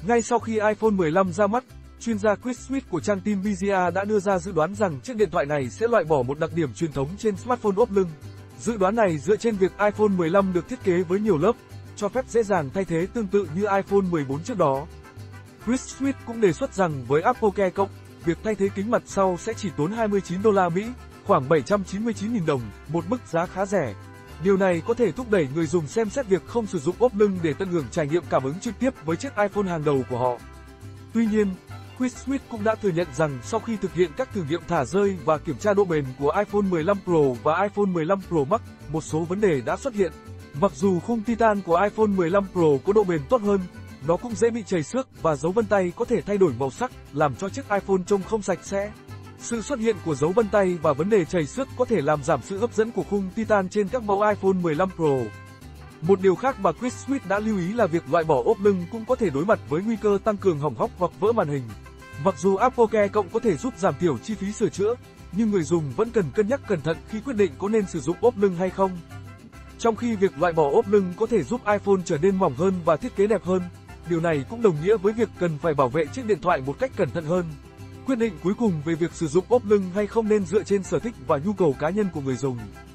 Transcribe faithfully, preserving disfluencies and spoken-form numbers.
Ngay sau khi iPhone mười lăm ra mắt, chuyên gia Chris Smith của trang tin Media đã đưa ra dự đoán rằng chiếc điện thoại này sẽ loại bỏ một đặc điểm truyền thống trên smartphone ốp lưng. Dự đoán này dựa trên việc iPhone mười lăm được thiết kế với nhiều lớp, cho phép dễ dàng thay thế tương tự như iPhone mười bốn trước đó. Chris Smith cũng đề xuất rằng với AppleCare cộng, việc thay thế kính mặt sau sẽ chỉ tốn hai mươi chín đô la Mỹ, khoảng bảy trăm chín mươi chín nghìn đồng, một mức giá khá rẻ. Điều này có thể thúc đẩy người dùng xem xét việc không sử dụng ốp lưng để tận hưởng trải nghiệm cảm ứng trực tiếp với chiếc iPhone hàng đầu của họ. Tuy nhiên, Chris Smith cũng đã thừa nhận rằng sau khi thực hiện các thử nghiệm thả rơi và kiểm tra độ bền của iPhone mười lăm Pro và iPhone mười lăm Pro Max, một số vấn đề đã xuất hiện. Mặc dù khung Titan của iPhone mười lăm Pro có độ bền tốt hơn, nó cũng dễ bị chảy xước và dấu vân tay có thể thay đổi màu sắc, làm cho chiếc iPhone trông không sạch sẽ. Sự xuất hiện của dấu vân tay và vấn đề chảy xước có thể làm giảm sự hấp dẫn của khung Titan trên các mẫu iPhone mười lăm Pro. Một điều khác mà Chris Smith đã lưu ý là việc loại bỏ ốp lưng cũng có thể đối mặt với nguy cơ tăng cường hỏng hóc hoặc vỡ màn hình. Mặc dù AppleCare cộng có thể giúp giảm thiểu chi phí sửa chữa, nhưng người dùng vẫn cần cân nhắc cẩn thận khi quyết định có nên sử dụng ốp lưng hay không. Trong khi việc loại bỏ ốp lưng có thể giúp iPhone trở nên mỏng hơn và thiết kế đẹp hơn, điều này cũng đồng nghĩa với việc cần phải bảo vệ chiếc điện thoại một cách cẩn thận hơn. Quyết định cuối cùng về việc sử dụng ốp lưng hay không nên dựa trên sở thích và nhu cầu cá nhân của người dùng.